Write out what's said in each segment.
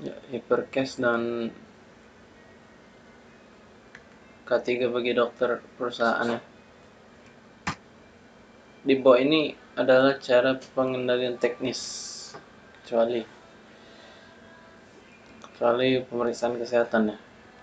Ya, Hypercase dan K3 bagi dokter perusahaan ya. Di bawah ini adalah cara pengendalian teknis, kecuali pemeriksaan kesehatan ya.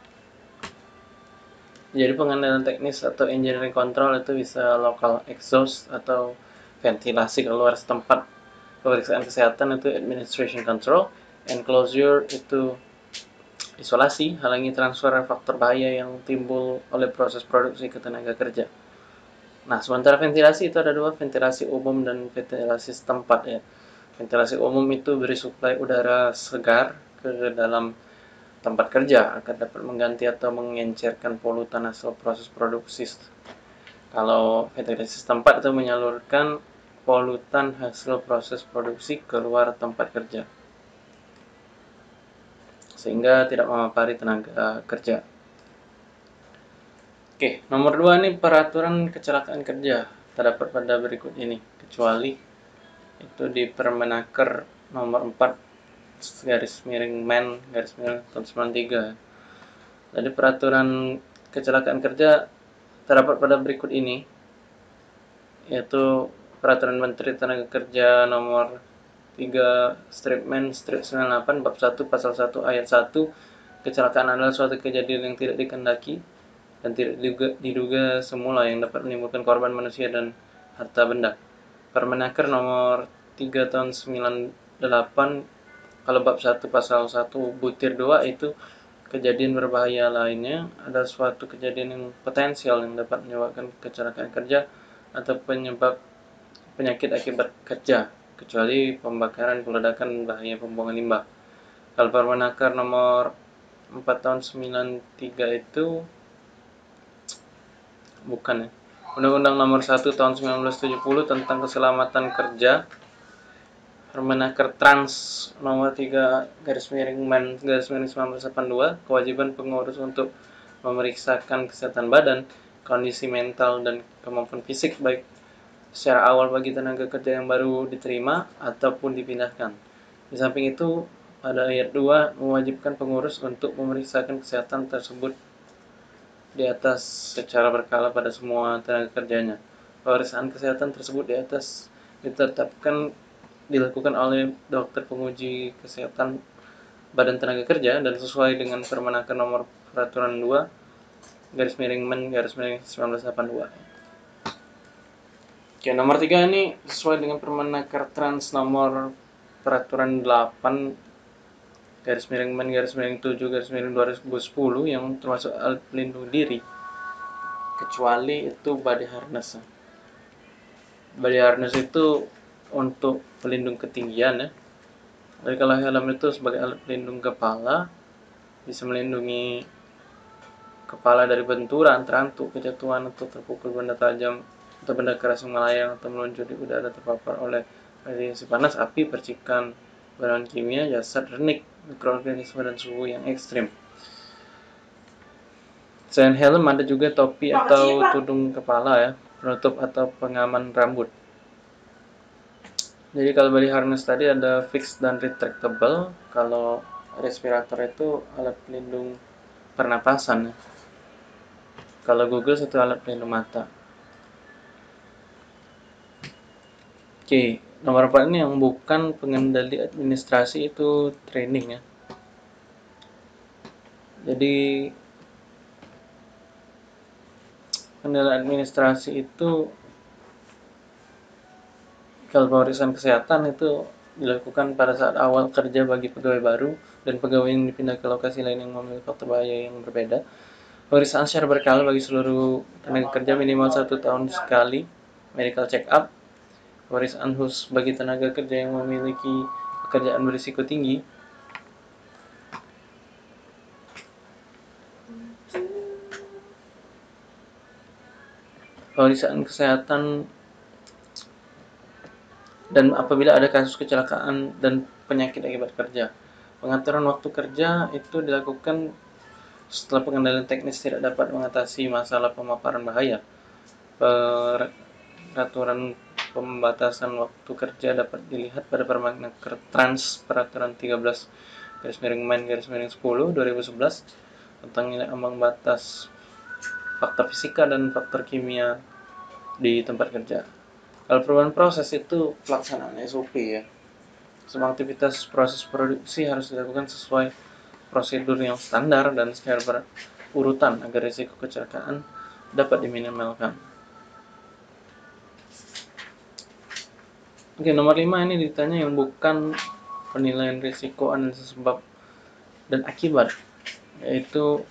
Jadi pengendalian teknis atau engineering control itu bisa local exhaust atau ventilasi keluar setempat. Pemeriksaan kesehatan itu administration control, enclosure itu isolasi, halangi transfer faktor bahaya yang timbul oleh proses produksi ke tenaga kerja. Nah, sementara ventilasi itu ada dua, ventilasi umum dan ventilasi setempat ya. Ventilasi umum itu beri suplai udara segar ke dalam tempat kerja agar dapat mengganti atau mengencerkan polutan hasil proses produksi. Kalau ventilasi setempat itu menyalurkan polutan hasil proses produksi keluar tempat kerja sehingga tidak memapari tenaga kerja. Oke, nomor 2 ini peraturan kecelakaan kerja terdapat pada berikut ini, kecuali itu di Permenaker nomor 4 garis miring men garis miring tahun 93. Jadi peraturan kecelakaan kerja terdapat pada berikut ini, yaitu peraturan Menteri Tenaga Kerja nomor 3 strip men strip 98 bab 1 pasal 1 ayat 1. Kecelakaan adalah suatu kejadian yang tidak dikehendaki dan tidak diduga semula yang dapat menimbulkan korban manusia dan harta benda. Permenaker nomor 3 tahun 98, kalau bab 1 pasal 1 butir 2 itu kejadian berbahaya lainnya ada suatu kejadian yang potensial yang dapat menyebabkan kecelakaan kerja atau penyakit akibat kerja, kecuali pembakaran, peledakan, bahaya pembuangan limbah. Kalau Permenaker nomor 4 tahun 93 itu bukan ya. Undang-Undang nomor 1 tahun 1970 tentang keselamatan kerja, Permenaker Trans nomor 3 garis miring men garis miring 1982, kewajiban pengurus untuk memeriksakan kesehatan badan, kondisi mental dan kemampuan fisik baik secara awal bagi tenaga kerja yang baru diterima ataupun dipindahkan. Di samping itu, pada ayat 2 mewajibkan pengurus untuk memeriksakan kesehatan tersebut di atas secara berkala pada semua tenaga kerjanya. Pemeriksaan kesehatan tersebut di atas dilakukan oleh dokter penguji kesehatan Badan Tenaga Kerja dan sesuai dengan Permenaker nomor peraturan 2 garis miring men garis miring 1982. Oke, nomor 3 ini sesuai dengan Permenaker Trans nomor peraturan 8 garis miring men garis miring 7 garis miring 2010 yang termasuk alat pelindung diri, kecuali itu body harness. Body harness itu untuk pelindung ketinggian ya. Jadi kalau helm itu sebagai alat pelindung kepala, bisa melindungi kepala dari benturan, terantuk, kejatuhan atau terpukul benda tajam atau benda keras yang melayang atau meluncur di udara terpapar oleh radiasi panas, api, percikan bahan kimia, jasad, renik, mikroorganisme dan suhu yang ekstrim. Selain helm ada juga topi atau tudung kepala ya, penutup atau pengaman rambut. Jadi kalau body harness tadi ada fixed dan retractable, kalau respirator itu alat pelindung pernapasan. Kalau Google itu alat pelindung mata. Oke, nomor 4 ini yang bukan pengendali administrasi itu training ya. Jadi pengendali administrasi itu kalau pemeriksaan kesehatan itu dilakukan pada saat awal kerja bagi pegawai baru dan pegawai yang dipindah ke lokasi lain yang memiliki faktor bahaya yang berbeda. Pemeriksaan secara berkala bagi seluruh tenaga kerja minimal 1 tahun sekali. Medical check up. Pemeriksaan khusus bagi tenaga kerja yang memiliki pekerjaan berisiko tinggi. Pemeriksaan kesehatan dan apabila ada kasus kecelakaan dan penyakit akibat kerja. Pengaturan waktu kerja itu dilakukan setelah pengendalian teknis tidak dapat mengatasi masalah pemaparan bahaya. Peraturan pembatasan waktu kerja dapat dilihat pada Permenaker Trans peraturan 13 garis miring Men garis miring 10 2011 tentang nilai ambang batas faktor fisika dan faktor kimia di tempat kerja. Kalau perubahan proses itu pelaksanaan SOP ya. Semua aktivitas proses produksi harus dilakukan sesuai prosedur yang standar dan secara berurutan agar risiko kecelakaan dapat diminimalkan. Oke, nomor 5 ini ditanya yang bukan penilaian risiko, analisis sebab dan akibat, yaitu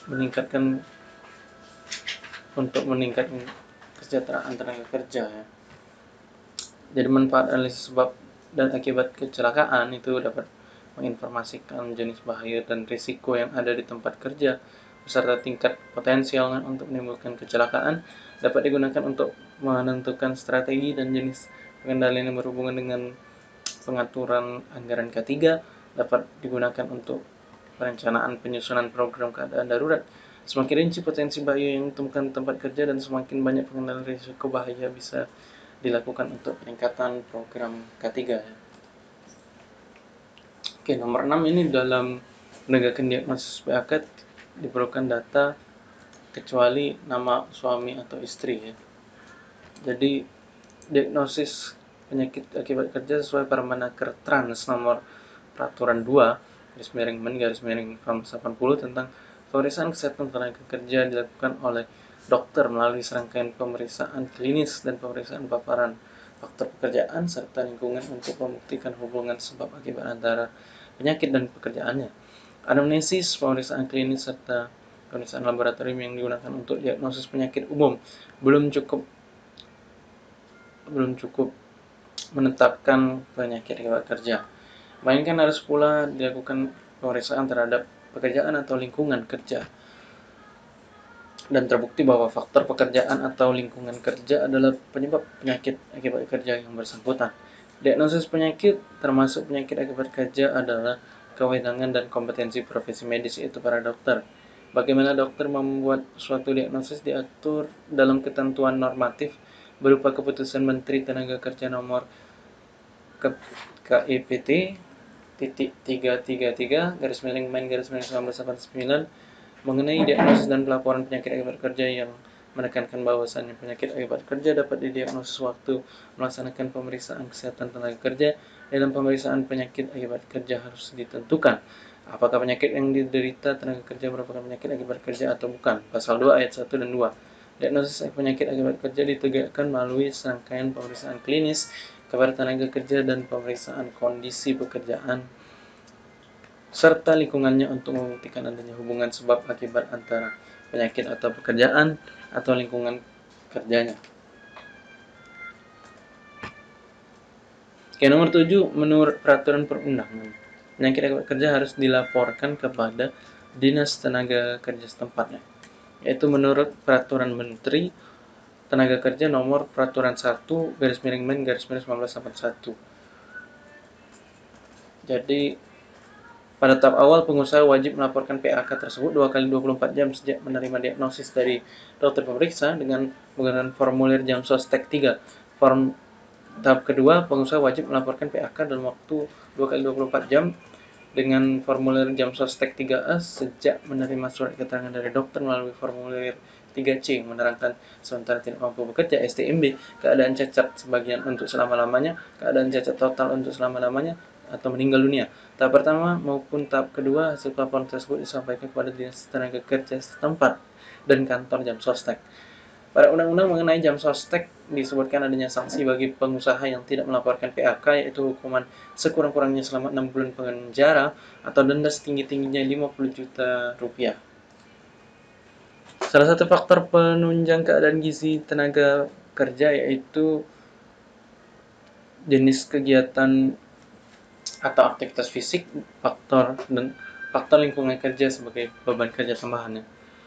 meningkatkan kesejahteraan tenaga kerja ya. Jadi manfaat analisis sebab dan akibat kecelakaan itu dapat menginformasikan jenis bahaya dan risiko yang ada di tempat kerja beserta tingkat potensial untuk menimbulkan kecelakaan, dapat digunakan untuk menentukan strategi dan jenis pengendalian yang berhubungan dengan pengaturan anggaran K3, dapat digunakan untuk perencanaan penyusunan program keadaan darurat. Semakin rinci potensi bahaya yang ditemukan di tempat kerja dan semakin banyak pengendalian risiko bahaya bisa dilakukan untuk peningkatan program K3. Oke, nomor 6 ini dalam menegakkan diagnosis PAK diperlukan data kecuali nama suami atau istri ya. Jadi diagnosis penyakit akibat kerja sesuai Permenaker Trans nomor peraturan 2 garis miring Men garis miring 80 tentang pemeriksaan kesehatan tenaga kerja dilakukan oleh dokter melalui serangkaian pemeriksaan klinis dan pemeriksaan paparan faktor pekerjaan serta lingkungan untuk membuktikan hubungan sebab akibat antara penyakit dan pekerjaannya. Anamnesis, pemeriksaan klinis serta pemeriksaan laboratorium yang digunakan untuk diagnosis penyakit umum belum cukup menetapkan penyakit akibat kerja. Melainkan harus pula dilakukan pemeriksaan terhadap pekerjaan atau lingkungan kerja. Dan terbukti bahwa faktor pekerjaan atau lingkungan kerja adalah penyebab penyakit akibat kerja yang bersangkutan. Diagnosis penyakit, termasuk penyakit akibat kerja, adalah kewenangan dan kompetensi profesi medis, yaitu para dokter. Bagaimana dokter membuat suatu diagnosis diatur dalam ketentuan normatif berupa Keputusan Menteri Tenaga Kerja nomor KEPT titik 333 garis miring Men garis miring 1989 mengenai diagnosis dan pelaporan penyakit akibat kerja yang menekankan bahwasannya penyakit akibat kerja dapat didiagnosis waktu melaksanakan pemeriksaan kesehatan tenaga kerja. Dalam pemeriksaan penyakit akibat kerja harus ditentukan apakah penyakit yang diderita tenaga kerja merupakan penyakit akibat kerja atau bukan. Pasal 2 ayat 1 dan 2. Diagnosis penyakit akibat kerja ditegakkan melalui serangkaian pemeriksaan klinis kepada tenaga kerja dan pemeriksaan kondisi pekerjaan serta lingkungannya untuk membuktikan adanya hubungan sebab akibat antara penyakit atau pekerjaan atau lingkungan kerjanya. Oke, nomor 7, menurut peraturan perundangan, penyakit akibat kerja harus dilaporkan kepada Dinas Tenaga Kerja setempatnya, yaitu menurut Peraturan Menteri Tenaga Kerja nomor Peraturan 1 garis miring Men garis miring 1981. Jadi pada tahap awal, pengusaha wajib melaporkan PAK tersebut 2 kali 24 jam sejak menerima diagnosis dari dokter pemeriksa dengan menggunakan formulir Jamsostek 3. Tahap kedua, pengusaha wajib melaporkan PAK dalam waktu 2 kali 24 jam dengan formulir Jamsostek 3A sejak menerima surat keterangan dari dokter melalui formulir 3C yang menerangkan sementara tidak mampu bekerja STMB, keadaan cacat sebagian untuk selama-lamanya, keadaan cacat total untuk selama-lamanya, atau meninggal dunia. Tahap pertama maupun tahap kedua, hasil pelaporan tersebut disampaikan kepada Dinas Tenaga Kerja setempat dan kantor Jamsostek. Pada undang-undang mengenai Jamsostek disebutkan adanya sanksi bagi pengusaha yang tidak melaporkan PAK, yaitu hukuman sekurang-kurangnya selama 6 bulan penjara atau denda setinggi-tingginya 50 juta rupiah. Salah satu faktor penunjang keadaan gizi tenaga kerja yaitu jenis kegiatan atau aktivitas fisik, faktor lingkungan kerja sebagai beban kerja tambahannya.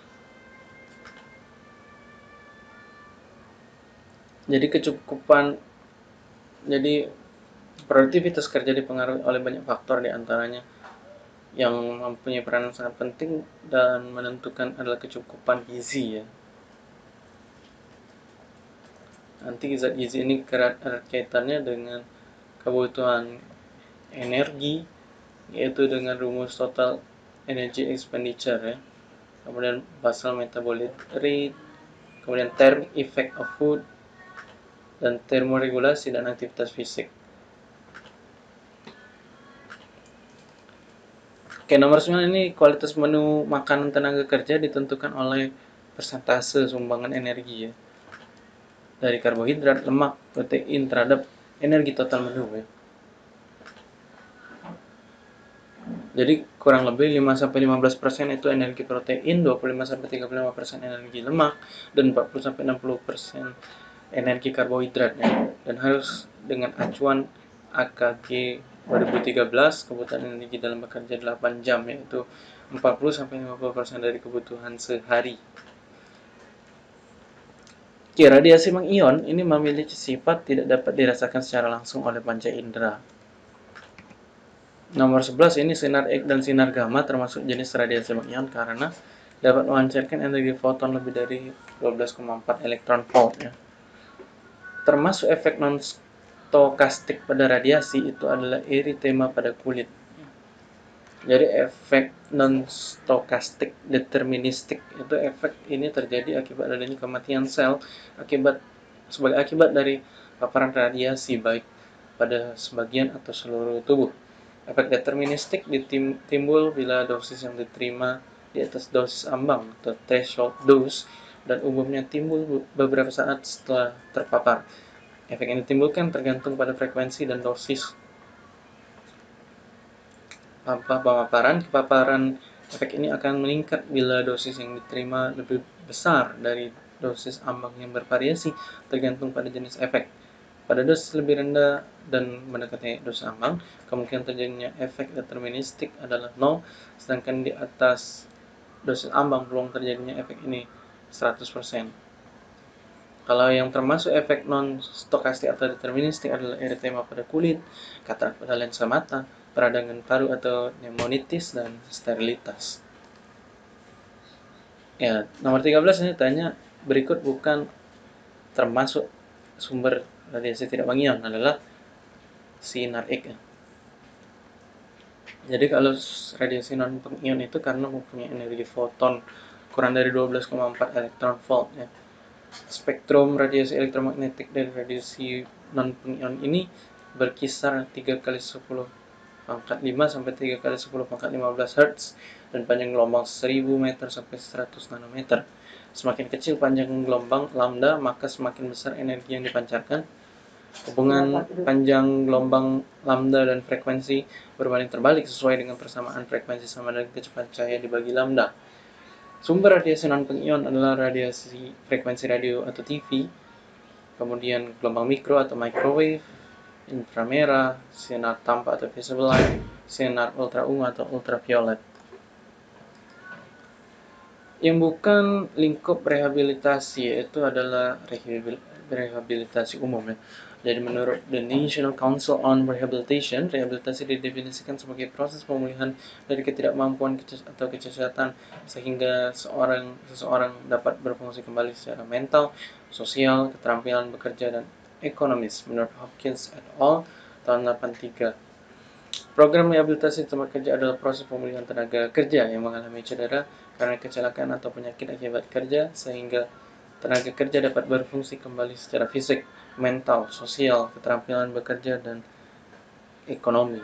Jadi produktivitas kerja dipengaruhi oleh banyak faktor, di antaranya yang mempunyai peranan sangat penting dan menentukan adalah kecukupan gizi ya. Nanti zat gizi ini erat kaitannya dengan kebutuhan energi, yaitu dengan rumus total energy expenditure ya. Kemudian basal metabolic rate, kemudian thermic effect of food, dan termoregulasi dan aktivitas fisik. Oke, nomor 9 ini kualitas menu makanan tenaga kerja ditentukan oleh persentase sumbangan energi ya. Dari karbohidrat, lemak, protein terhadap energi total menu ya. Jadi kurang lebih 5-15% itu energi protein, 25-35% energi lemak, dan 40-60% energi karbohidrat ya. Dan harus dengan acuan AKG 2013, kebutuhan energi dalam bekerja 8 jam, yaitu 40-50% dari kebutuhan sehari. Oke, radiasi mengion ini memiliki sifat tidak dapat dirasakan secara langsung oleh panca indera. Nomor 11 ini sinar X dan sinar gamma termasuk jenis radiasi mengion karena dapat memancarkan energi foton lebih dari 12,4 elektron volt ya. Termasuk efek non-stokastik pada radiasi itu adalah eritema pada kulit. Jadi efek non-stokastik deterministik itu efek ini terjadi akibat adanya kematian sel sebagai akibat dari paparan radiasi baik pada sebagian atau seluruh tubuh. Efek deterministik timbul bila dosis yang diterima di atas dosis ambang atau threshold dose dan umumnya timbul beberapa saat setelah terpapar. Efek yang ditimbulkan tergantung pada frekuensi dan dosis kepaparan. Efek ini akan meningkat bila dosis yang diterima lebih besar dari dosis ambang yang bervariasi tergantung pada jenis efek. Pada dosis lebih rendah dan mendekati dosis ambang, kemungkinan terjadinya efek deterministik adalah 0, sedangkan di atas dosis ambang peluang terjadinya efek ini 100%. Kalau yang termasuk efek non-stokastik atau deterministik adalah eritema pada kulit, katarak pada lensa mata, peradangan paru atau pneumonitis, dan sterilitas. Ya, nomor 13 ini tanya, berikut bukan termasuk sumber radiasi tidak mengion adalah sinar X. Jadi kalau radiasi non pengion itu karena mempunyai energi foton kurang dari 12,4 elektron volt ya. Spektrum radiasi elektromagnetik dari radiasi non pengion ini berkisar 3 kali 10 pangkat 5 sampai 3 kali 10 pangkat 15 Hz dan panjang gelombang 1000 meter sampai 100 nanometer. Semakin kecil panjang gelombang lambda, maka semakin besar energi yang dipancarkan. Hubungan panjang gelombang lambda dan frekuensi berbanding terbalik sesuai dengan persamaan frekuensi sama dengan kecepatan cahaya dibagi lambda. Sumber radiasi non pengion adalah radiasi frekuensi radio atau TV, kemudian gelombang mikro atau microwave, inframerah, sinar tampak atau visible light, sinar ultraungu atau ultraviolet. Yang bukan lingkup rehabilitasi yaitu adalah rehabilitasi umum ya. Jadi menurut the National Council on Rehabilitation, rehabilitasi didefinisikan sebagai proses pemulihan dari ketidakmampuan atau kecacatan sehingga seseorang dapat berfungsi kembali secara mental, sosial, keterampilan bekerja, dan ekonomis menurut Hopkins et al. Tahun 83. Program rehabilitasi tempat kerja adalah proses pemulihan tenaga kerja yang mengalami cedera karena kecelakaan atau penyakit akibat kerja sehingga tenaga kerja dapat berfungsi kembali secara fisik, mental, sosial, keterampilan bekerja, dan ekonomi.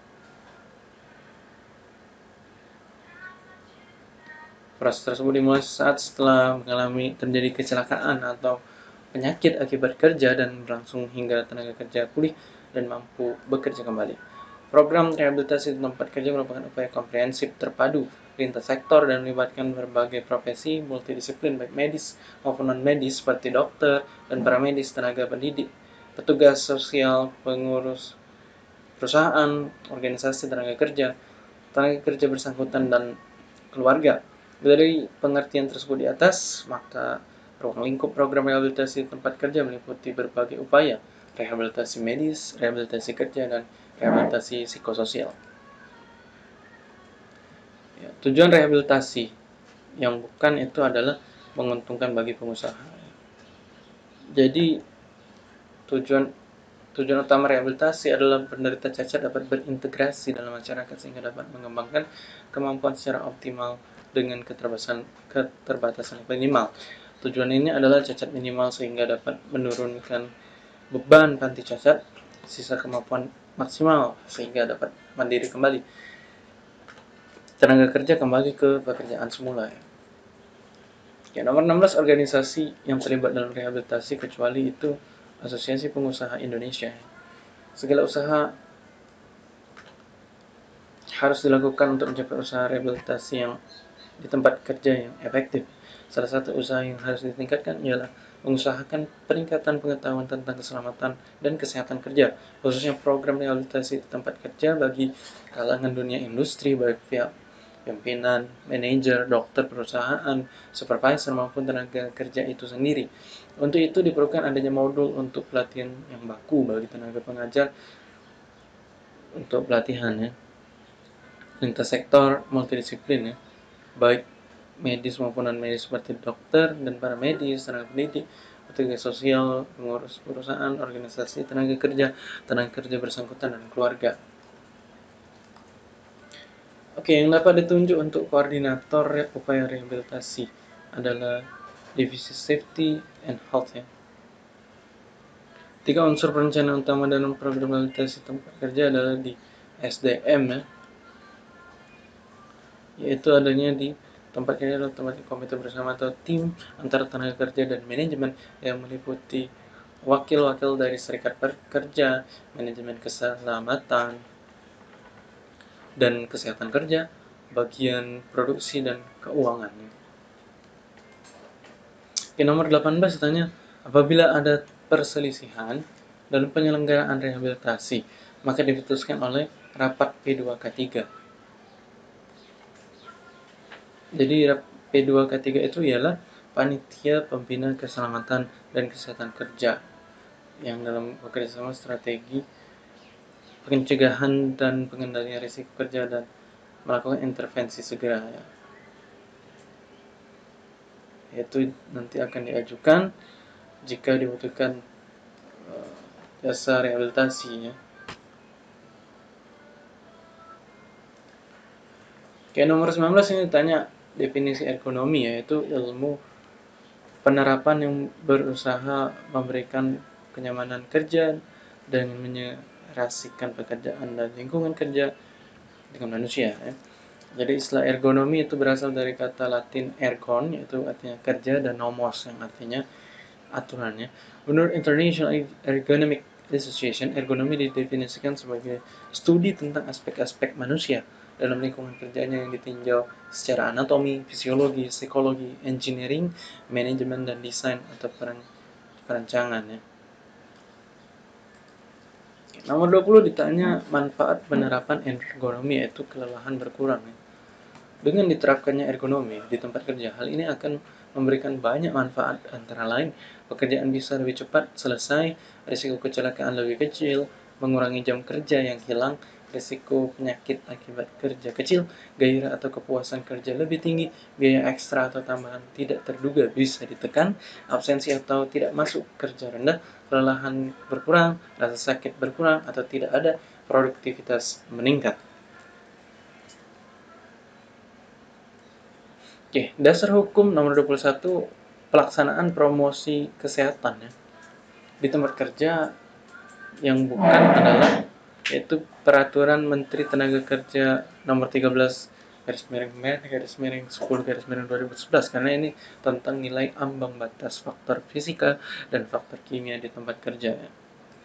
Proses tersebut dimulai saat setelah mengalami terjadi kecelakaan atau penyakit akibat kerja dan berlangsung hingga tenaga kerja pulih dan mampu bekerja kembali. Program rehabilitasi tempat kerja merupakan upaya komprehensif terpadu lintas sektor dan melibatkan berbagai profesi multidisiplin baik medis maupun non-medis seperti dokter dan paramedis, tenaga pendidik, petugas sosial, pengurus perusahaan, organisasi tenaga kerja bersangkutan, dan keluarga. Dari pengertian tersebut di atas, maka ruang lingkup program rehabilitasi tempat kerja meliputi berbagai upaya rehabilitasi medis, rehabilitasi kerja, dan rehabilitasi psikososial. Ya, tujuan rehabilitasi yang bukan itu adalah menguntungkan bagi pengusaha. Jadi tujuan Tujuan utama rehabilitasi adalah penderita cacat dapat berintegrasi dalam masyarakat sehingga dapat mengembangkan kemampuan secara optimal dengan keterbatasan minimal. Tujuan ini adalah cacat minimal sehingga dapat menurunkan beban panti cacat, sisa kemampuan maksimal sehingga dapat mandiri kembali. Tenaga kerja kembali ke pekerjaan semula. Ya, nomor 16 organisasi yang terlibat dalam rehabilitasi kecuali itu Asosiasi Pengusaha Indonesia. Segala usaha harus dilakukan untuk mencapai usaha rehabilitasi yang di tempat kerja yang efektif. Salah satu usaha yang harus ditingkatkan ialah mengusahakan peningkatan pengetahuan tentang keselamatan dan kesehatan kerja, khususnya program rehabilitasi di tempat kerja bagi kalangan dunia industri, baik pihak pimpinan, manajer, dokter perusahaan, supervisor maupun tenaga kerja itu sendiri. Untuk itu diperlukan adanya modul untuk pelatihan yang baku bagi tenaga pengajar untuk pelatihan ya. Lintas sektor multidisiplin ya, baik medis maupun non medis seperti dokter dan para medis, tenaga pendidik, petugas sosial, pengurus perusahaan, organisasi tenaga kerja bersangkutan dan keluarga. Oke, yang dapat ditunjuk untuk koordinator upaya rehabilitasi adalah divisi safety and health ya. 3 unsur perencanaan utama dalam program rehabilitasi tempat kerja adalah di SDM ya, yaitu adanya di tempat kerja adalah tempat komite bersama atau tim antara tenaga kerja dan manajemen yang meliputi wakil-wakil dari serikat pekerja, manajemen keselamatan dan kesehatan kerja, bagian produksi dan keuangan. Di nomor 18 ditanya, apabila ada perselisihan dalam penyelenggaraan rehabilitasi, maka diputuskan oleh rapat P2K3. Jadi P2K3 itu ialah Panitia Pembina Keselamatan dan Kesehatan Kerja yang dalam bekerjasama strategi pencegahan dan pengendalian risiko kerja dan melakukan intervensi segera ya. Yaitu nanti akan diajukan jika dibutuhkan jasa rehabilitasi ya. Oke, nomor 19 ini ditanya definisi ergonomi, yaitu ilmu penerapan yang berusaha memberikan kenyamanan kerja dan menyerasikan pekerjaan dan lingkungan kerja dengan manusia ya. Jadi istilah ergonomi itu berasal dari kata Latin ergon, yaitu artinya kerja, dan nomos yang artinya aturannya. Menurut International Ergonomic Association, ergonomi didefinisikan sebagai studi tentang aspek-aspek manusia dalam lingkungan kerjanya yang ditinjau secara anatomi, fisiologi, psikologi, engineering, manajemen, dan desain atau perancangan ya. Nomor 20 ditanya manfaat penerapan ergonomi, yaitu kelelahan berkurang ya. Dengan diterapkannya ergonomi di tempat kerja, hal ini akan memberikan banyak manfaat, antara lain pekerjaan bisa lebih cepat selesai, risiko kecelakaan lebih kecil, mengurangi jam kerja yang hilang, risiko penyakit akibat kerja kecil, gairah atau kepuasan kerja lebih tinggi, biaya ekstra atau tambahan tidak terduga bisa ditekan, absensi atau tidak masuk kerja rendah, kelelahan berkurang, rasa sakit berkurang atau tidak ada, produktivitas meningkat. Oke, dasar hukum nomor 21 pelaksanaan promosi kesehatan ya. Di tempat kerja yang bukan adalah yaitu Peraturan Menteri Tenaga Kerja nomor 13 garis miring 10 garis miring 2011, karena ini tentang nilai ambang batas faktor fisika dan faktor kimia di tempat kerja ya.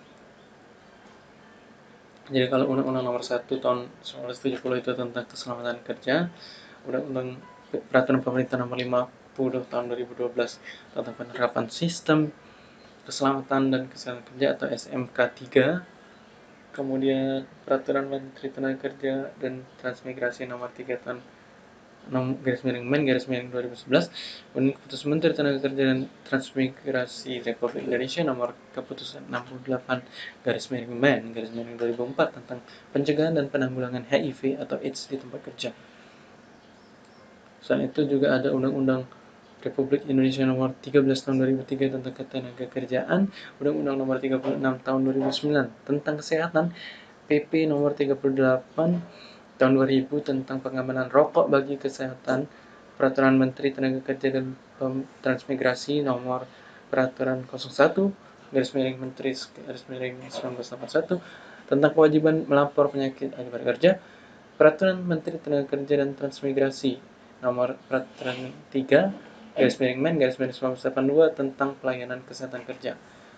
Jadi kalau Undang-Undang nomor 1 tahun 1970 itu tentang keselamatan kerja, Undang-Undang Peraturan Pemerintah nomor 50 tahun 2012 tentang penerapan sistem keselamatan dan kesehatan kerja atau SMK 3, kemudian Peraturan Menteri Tenaga Kerja dan Transmigrasi nomor 3 tahun garis miring Men garis miring 2011, kemudian Keputusan Menteri Tenaga Kerja dan Transmigrasi Republik Indonesia nomor Keputusan 68 garis miring Men garis miring 2004 tentang pencegahan dan penanggulangan HIV atau AIDS di tempat kerja. Selain itu juga ada Undang-Undang Republik Indonesia Nomor 13 Tahun 2003 tentang Ketenagakerjaan, Undang-Undang Nomor 36 Tahun 2009 tentang Kesehatan, PP Nomor 38 Tahun 2000 tentang Pengamanan Rokok bagi Kesehatan, Peraturan Menteri Tenaga Kerja dan Transmigrasi Nomor Peraturan 01 garis miring Menteri garis miring 1981 tentang kewajiban melapor penyakit akibat kerja, Peraturan Menteri Tenaga Kerja dan Transmigrasi Nomor Peraturan 3 garis miring Men garis miring 1982 tentang pelayanan kesehatan kerja.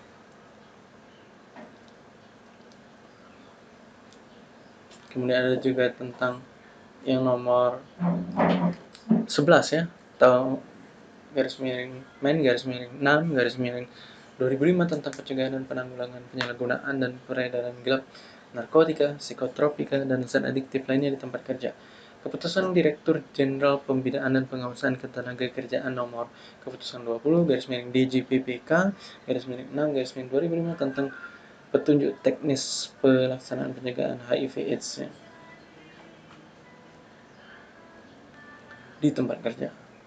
Kemudian ada juga tentang yang nomor 11 ya, atau garis miring Men garis miring 6 garis miring 2005 tentang pencegahan dan penanggulangan penyalahgunaan dan peredaran gelap narkotika, psikotropika, dan zat adiktif lainnya di tempat kerja. Keputusan Direktur Jenderal Pembinaan dan Pengawasan Ketenagakerjaan Nomor Keputusan 20 garis miring DJPPK garis miring 6 garis miring 2005 tentang petunjuk teknis pelaksanaan pencegahan HIV/AIDS di tempat kerja.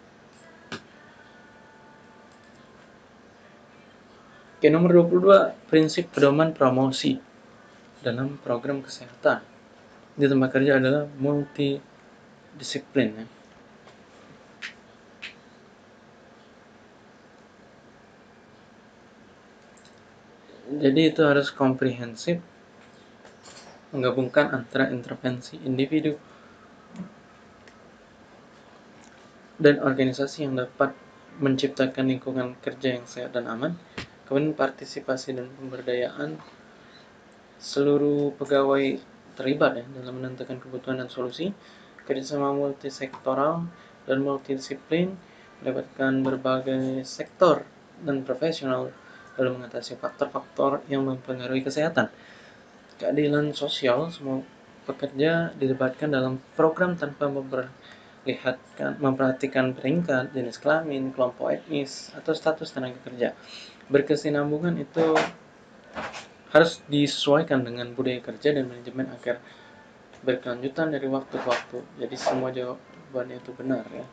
Oke, nomor 22, prinsip pedoman promosi dalam program kesehatan di tempat kerja adalah multidisiplin ya. Jadi itu harus komprehensif, menggabungkan antara intervensi individu dan organisasi yang dapat menciptakan lingkungan kerja yang sehat dan aman, kemudian partisipasi dan pemberdayaan seluruh pegawai terlibat ya dalam menentukan kebutuhan dan solusi, kerjasama multisektoral dan multidisiplin melibatkan berbagai sektor dan profesional dalam mengatasi faktor-faktor yang mempengaruhi kesehatan. Keadilan sosial, semua pekerja dilibatkan dalam program tanpa memperhatikan peringkat, jenis kelamin, kelompok etnis, atau status tenaga kerja. Berkesinambungan itu harus disesuaikan dengan budaya kerja dan manajemen agar berkelanjutan dari waktu ke waktu. Jadi semua jawabannya itu benar ya.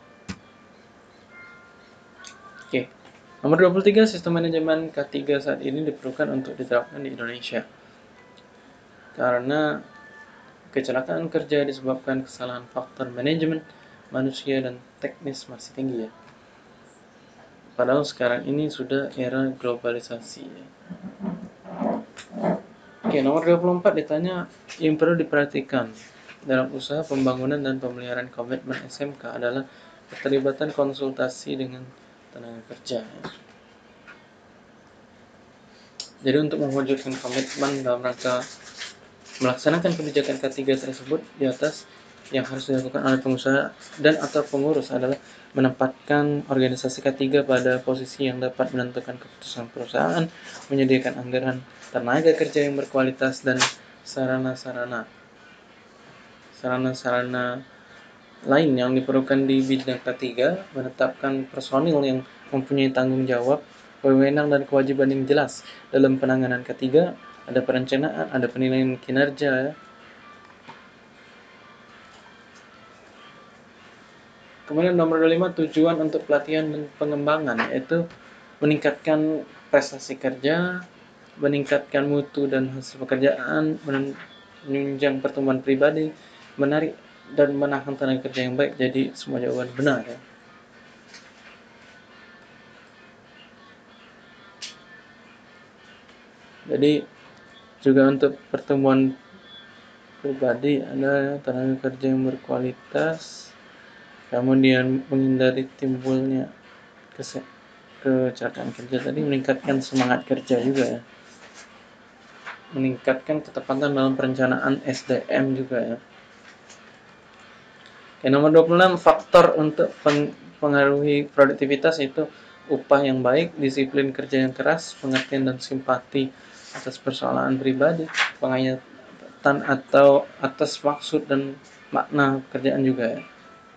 Oke. Nomor 23, sistem manajemen K3 saat ini diperlukan untuk diterapkan di Indonesia. Karena kecelakaan kerja disebabkan kesalahan faktor manajemen manusia dan teknis masih tinggi ya. Padahal sekarang ini sudah era globalisasi ya. Oke, nomor 24 ditanya yang perlu diperhatikan dalam usaha pembangunan dan pemeliharaan komitmen SMK adalah keterlibatan konsultasi dengan tenaga kerja. Jadi untuk mewujudkan komitmen dalam rangka melaksanakan kebijakan K3 tersebut di atas, yang harus dilakukan oleh pengusaha dan atau pengurus adalah menempatkan organisasi K3 pada posisi yang dapat menentukan keputusan perusahaan, menyediakan anggaran tenaga kerja yang berkualitas dan sarana-sarana lain yang diperlukan di bidang K3, menetapkan personil yang mempunyai tanggung jawab, wewenang dan kewajiban yang jelas dalam penanganan K3, ada perencanaan, ada penilaian kinerja. Kemudian nomor 25, tujuan untuk pelatihan dan pengembangan, yaitu meningkatkan prestasi kerja, meningkatkan mutu dan hasil pekerjaan, menunjang pertumbuhan pribadi, menarik dan menahan tenaga kerja yang baik. Jadi semua jawaban benar ya. Jadi juga untuk pertumbuhan pribadi ada tenaga kerja yang berkualitas, kemudian menghindari timbulnya kecelakaan kerja tadi, meningkatkan semangat kerja juga ya, meningkatkan ketepatan dalam perencanaan SDM juga ya. Oke, nomor 26, faktor untuk pengaruhi produktivitas itu upah yang baik, disiplin kerja yang keras, pengertian dan simpati atas persoalan pribadi, penghayatan atau atas maksud dan makna pekerjaan juga ya.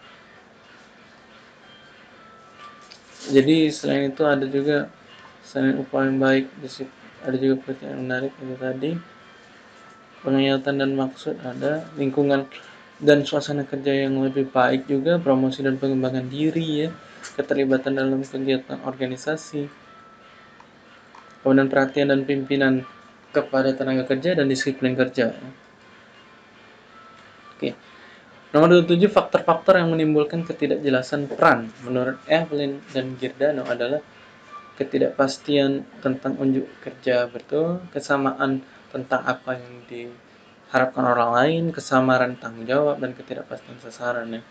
Jadi selain itu ada juga, selain upah yang baik, ada juga pekerjaan yang menarik itu tadi, penghayatan dan maksud ada, lingkungan dan suasana kerja yang lebih baik juga, promosi dan pengembangan diri ya, keterlibatan dalam kegiatan organisasi, kemudian perhatian dan pimpinan kepada tenaga kerja dan disiplin kerja. Oke. Nomor 7, faktor-faktor yang menimbulkan ketidakjelasan peran menurut Evelyn dan Giordano adalah ketidakpastian tentang unjuk kerja betul, kesamaan tentang apa yang diharapkan orang lain, kesamaran tanggung jawab, dan ketidakpastian sasaran ya.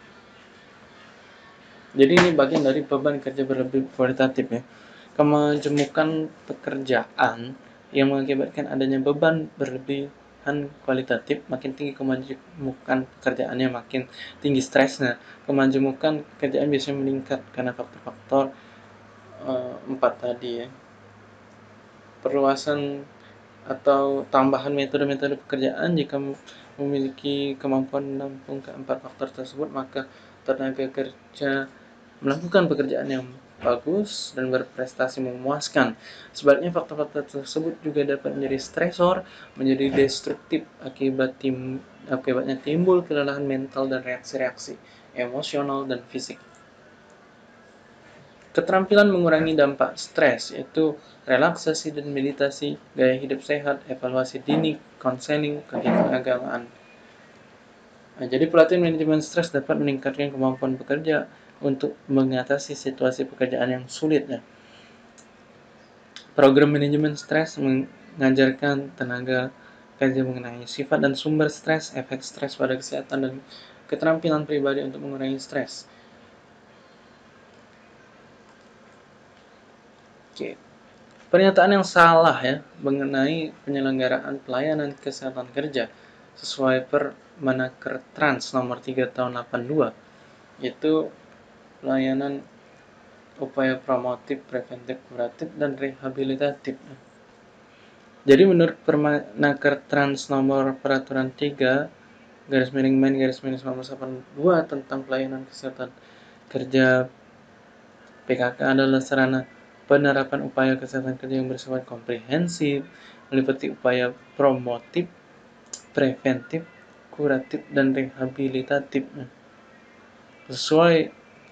Jadi ini bagian dari beban kerja berlebih kualitatif ya. Kemajemukan pekerjaan yang mengakibatkan adanya beban berlebihan kualitatif, makin tinggi kemajemukan pekerjaannya, makin tinggi stresnya. Kemajemukan pekerjaan biasanya meningkat karena faktor-faktor 4 tadi ya. Perluasan atau tambahan metode-metode pekerjaan. Jika memiliki kemampuan menampung keempat faktor tersebut, maka tenaga kerja melakukan pekerjaan yang bagus dan berprestasi memuaskan. Sebaliknya, faktor-faktor tersebut juga dapat menjadi stresor, menjadi destruktif, akibatnya timbul kelelahan mental dan reaksi-reaksi emosional dan fisik. Keterampilan mengurangi dampak stres, yaitu relaksasi dan meditasi, gaya hidup sehat, evaluasi dini, konseling, kegiatan keagamaan. Nah, jadi pelatihan manajemen stres dapat meningkatkan kemampuan pekerja untuk mengatasi situasi pekerjaan yang sulit ya. Program manajemen stres mengajarkan tenaga kerja mengenai sifat dan sumber stres, efek stres pada kesehatan, dan keterampilan pribadi untuk mengurangi stres. Oke. Pernyataan yang salah ya mengenai penyelenggaraan pelayanan kesehatan kerja sesuai Permenaker Trans nomor 3 tahun 82, yaitu pelayanan upaya promotif, preventif, kuratif, dan rehabilitatif. Jadi menurut Permenaker Trans nomor peraturan 3 /Men/1982 tentang pelayanan kesehatan kerja, PKK adalah sarana penerapan upaya kesehatan kerja yang bersifat komprehensif, meliputi upaya promotif, preventif, kuratif, dan rehabilitatif. Sesuai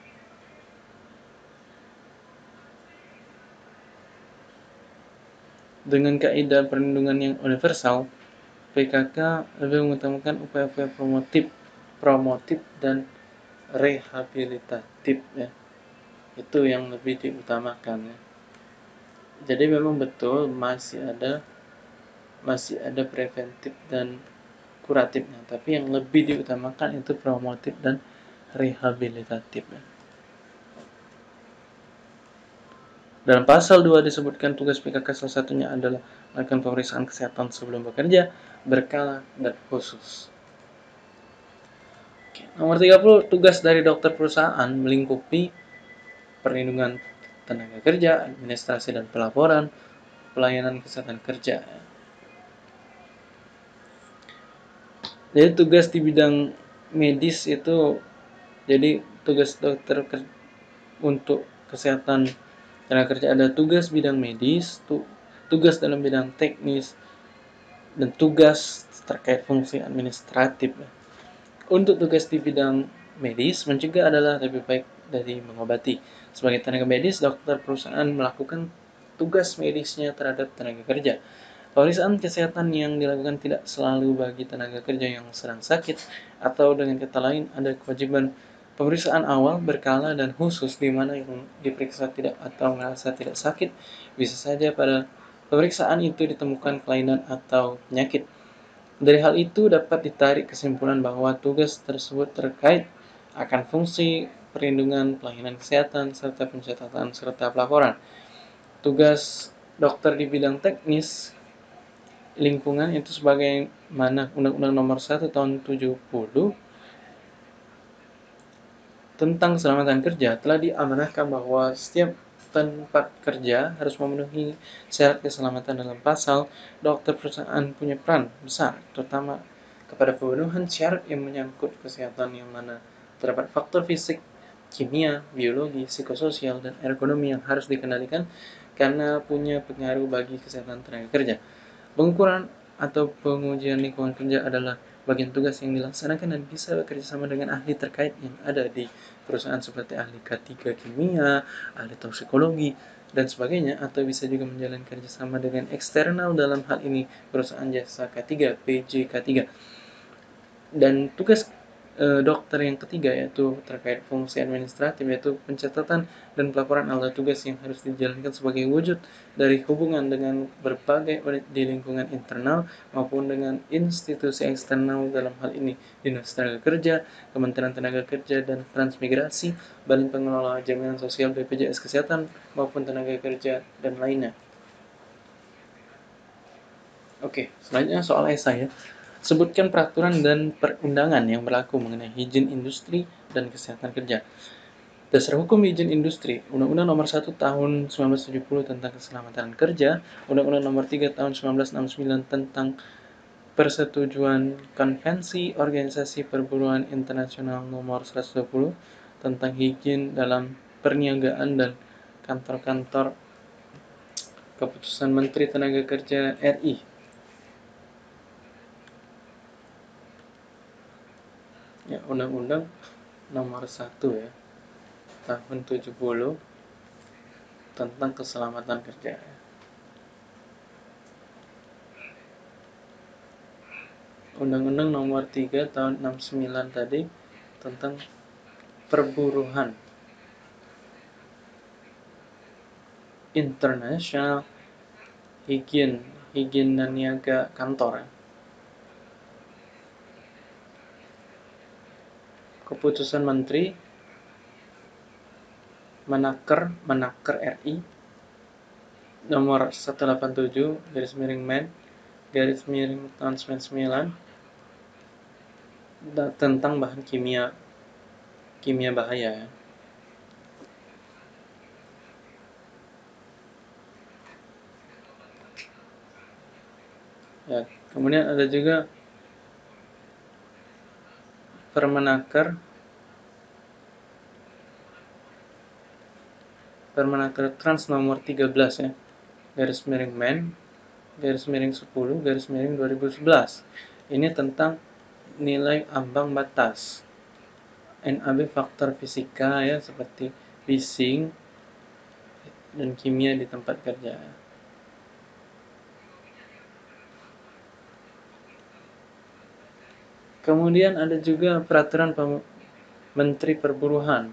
dengan kaidah perlindungan yang universal, PKK lebih mengutamakan upaya-upaya promotif dan rehabilitatif ya. Itu yang lebih diutamakan ya. Jadi memang betul masih ada preventif dan kuratifnya, tapi yang lebih diutamakan itu promotif dan rehabilitatif ya. Dalam pasal 2 disebutkan tugas PKK salah satunya adalah melakukan pemeriksaan kesehatan sebelum bekerja, berkala dan khusus. Nomor 30, tugas dari dokter perusahaan melingkupi perlindungan tenaga kerja, administrasi dan pelaporan, pelayanan kesehatan kerja. Jadi tugas di bidang medis itu, jadi tugas dokter untuk kesehatan tenaga kerja ada tugas bidang medis, tugas dalam bidang teknis, dan tugas terkait fungsi administratif. Untuk tugas di bidang medis, mencegah adalah lebih baik dari mengobati. Sebagai tenaga medis, dokter perusahaan melakukan tugas medisnya terhadap tenaga kerja. Pemeriksaan kesehatan yang dilakukan tidak selalu bagi tenaga kerja yang sedang sakit, atau dengan kata lain, ada kewajiban pemeriksaan awal, berkala, dan khusus di mana yang diperiksa tidak atau merasa tidak sakit. Bisa saja pada pemeriksaan itu ditemukan kelainan atau penyakit. Dari hal itu dapat ditarik kesimpulan bahwa tugas tersebut terkait akan fungsi perlindungan, pelayanan kesehatan, serta pencatatan serta pelaporan. Tugas dokter di bidang teknis lingkungan itu sebagaimana Undang-Undang Nomor 1 Tahun 70 tentang keselamatan kerja telah diamanahkan bahwa setiap tempat kerja harus memenuhi syarat keselamatan. Dalam pasal, dokter perusahaan punya peran besar, terutama kepada pemenuhan syarat yang menyangkut kesehatan, yang mana terdapat faktor fisik, kimia, biologi, psikososial, dan ergonomi yang harus dikendalikan karena punya pengaruh bagi kesehatan tenaga kerja. Pengukuran atau pengujian lingkungan kerja adalah bagian tugas yang dilaksanakan dan bisa bekerjasama dengan ahli terkait yang ada di perusahaan seperti ahli K3 kimia, ahli toksikologi, dan sebagainya, atau bisa juga menjalin kerjasama dengan eksternal dalam hal ini perusahaan jasa K3, PJK3. Dan tugas dokter yang ketiga yaitu terkait fungsi administratif, yaitu pencatatan dan pelaporan adalah tugas yang harus dijalankan sebagai wujud dari hubungan dengan berbagai unit di lingkungan internal maupun dengan institusi eksternal, dalam hal ini Dinas Tenaga Kerja, Kementerian Tenaga Kerja dan Transmigrasi, Badan Pengelola Jaminan Sosial BPJS Kesehatan maupun tenaga kerja dan lainnya. Oke, selanjutnya soal esai ya. Sebutkan peraturan dan perundangan yang berlaku mengenai izin industri dan kesehatan kerja. Dasar hukum izin industri, Undang-Undang Nomor 1 Tahun 1970 tentang keselamatan kerja, Undang-Undang Nomor 3 Tahun 1969 tentang persetujuan Konvensi Organisasi Perburuan Internasional Nomor 120 tentang higien dalam perniagaan dan kantor-kantor, Keputusan Menteri Tenaga Kerja RI. Ya, Undang-Undang Nomor 1 ya, Tahun 70 tentang keselamatan kerja. Undang-Undang Nomor 3 Tahun 69 tadi tentang perburuhan internasional, higien dan niaga kantor. Keputusan Menteri Menaker RI nomor 187 garis miring Men garis miring tahun 99 tentang bahan kimia bahaya. Ya, kemudian ada juga Permenaker Trans nomor 13 ya, garis miring Men garis miring 10 garis miring 2011. Ini tentang nilai ambang batas NAB faktor fisika ya, seperti bising dan kimia di tempat kerja. Kemudian ada juga peraturan Menteri Perburuhan.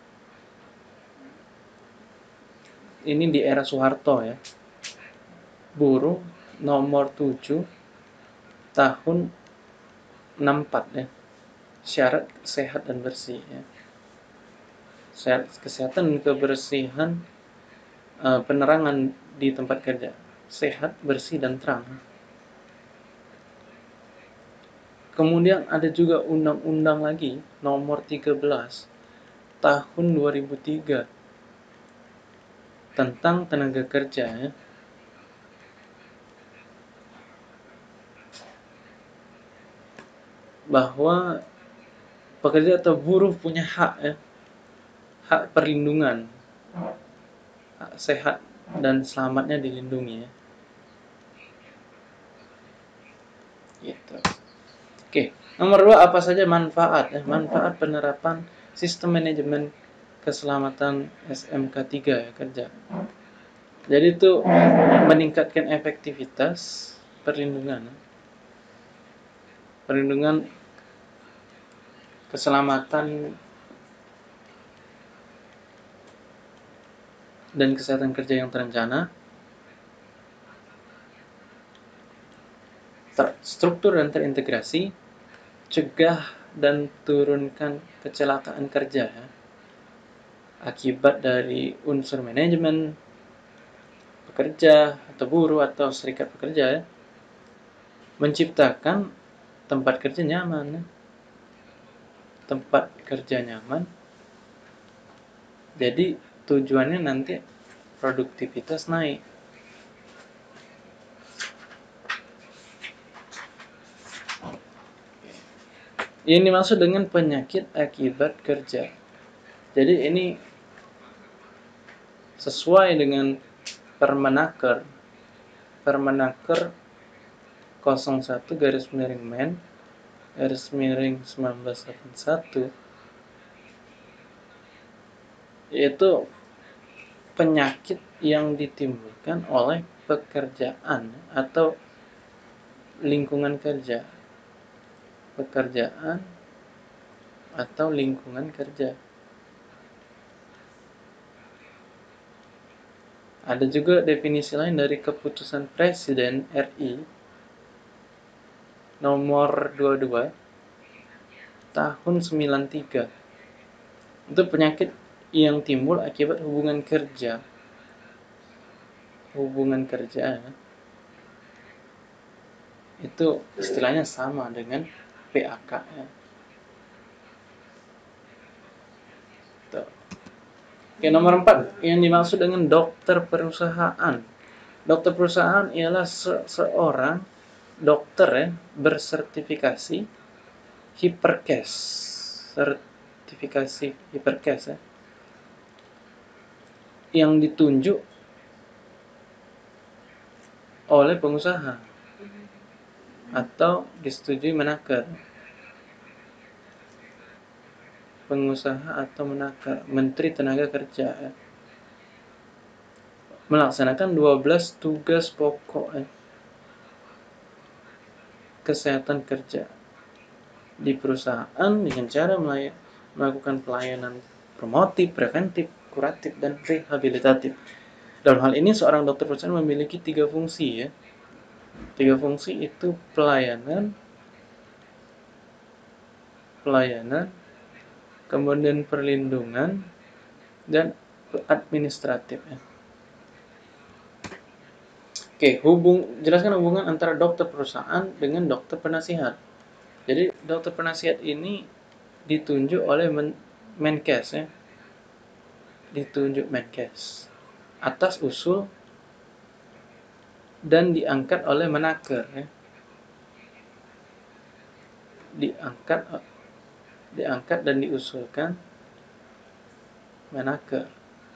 Ini di era Soeharto ya. Buruh nomor 7 tahun 64 ya. Syarat sehat dan bersih ya. Syarat kesehatan dan kebersihan penerangan di tempat kerja. Sehat, bersih, dan terang. Kemudian ada juga undang-undang lagi nomor 13 tahun 2003 tentang tenaga kerja ya. Bahwa pekerja atau buruh punya hak ya. Hak perlindungan. Hak sehat dan selamatnya dilindungi ya. Gitu. Oke, nomor 2 apa saja manfaat ya? Manfaat penerapan sistem manajemen keselamatan SMK3 ya, kerja. Jadi itu meningkatkan efektivitas perlindungan keselamatan dan kesehatan kerja yang terencana, terstruktur dan terintegrasi, cegah dan turunkan kecelakaan kerja ya, akibat dari unsur manajemen pekerja atau buruh atau serikat pekerja ya, menciptakan tempat kerja nyaman ya. Tempat kerja nyaman, jadi tujuannya nanti produktivitas naik. Ini maksud dengan penyakit akibat kerja. Jadi ini sesuai dengan Permenaker 01 garis miring Men garis miring 1981, yaitu penyakit yang ditimbulkan oleh pekerjaan atau lingkungan kerja. Pekerjaan atau lingkungan kerja. Ada juga definisi lain dari keputusan Presiden RI nomor 22 tahun 93. Itu penyakit yang timbul akibat hubungan kerja. Hubungan kerja itu istilahnya sama dengan PAK ya. Tuh. Oke, nomor 4 yang dimaksud dengan dokter perusahaan. Dokter perusahaan ialah seorang dokter ya, bersertifikasi Hiperkes. Sertifikasi Hiperkes ya, yang ditunjuk oleh pengusaha atau disetujui Menaker. Pengusaha atau Menaker, Menteri Tenaga Kerja ya, melaksanakan 12 tugas pokok ya, kesehatan kerja di perusahaan dengan cara melakukan pelayanan promotif, preventif, kuratif, dan rehabilitatif. Dalam hal ini seorang dokter perusahaan memiliki 3 fungsi ya. 3 fungsi itu pelayanan, kemudian perlindungan, dan administratif ya. Oke, jelaskan hubungan antara dokter perusahaan dengan dokter penasihat. Jadi dokter penasihat ini ditunjuk oleh Menkes ya. Ditunjuk Menkes atas usul dan diangkat oleh Menaker ya. Diangkat dan diusulkan Menaker.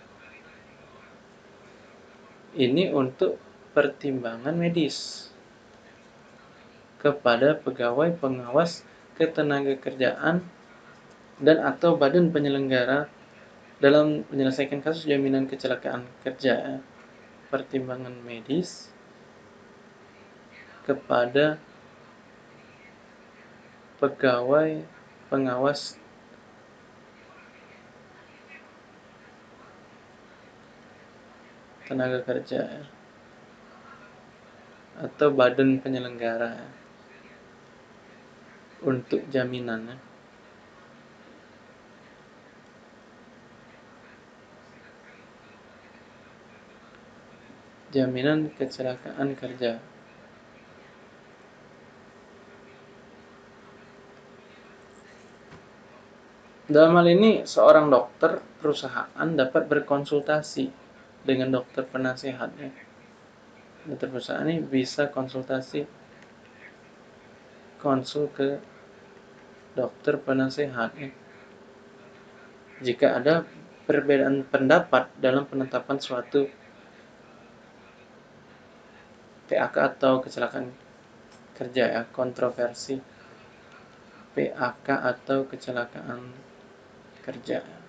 Ini untuk pertimbangan medis kepada pegawai pengawas ketenagakerjaan dan atau badan penyelenggara dalam menyelesaikan kasus jaminan kecelakaan kerja. Pertimbangan medis kepada pegawai pengawas tenaga kerja atau badan penyelenggara untuk jaminan. Jaminan kecelakaan kerja. Dalam hal ini, seorang dokter perusahaan dapat berkonsultasi dengan dokter penasihatnya. Dokter perusahaan ini bisa konsul ke dokter penasihatnya jika ada perbedaan pendapat dalam penetapan suatu PAK atau kecelakaan kerja ya, kontroversi PAK atau kecelakaan kerja.